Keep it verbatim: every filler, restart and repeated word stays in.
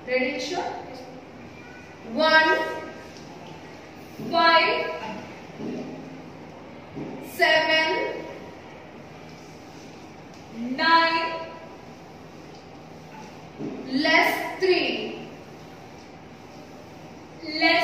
Ready, Eshwar? One, five, seven, nine, less three, less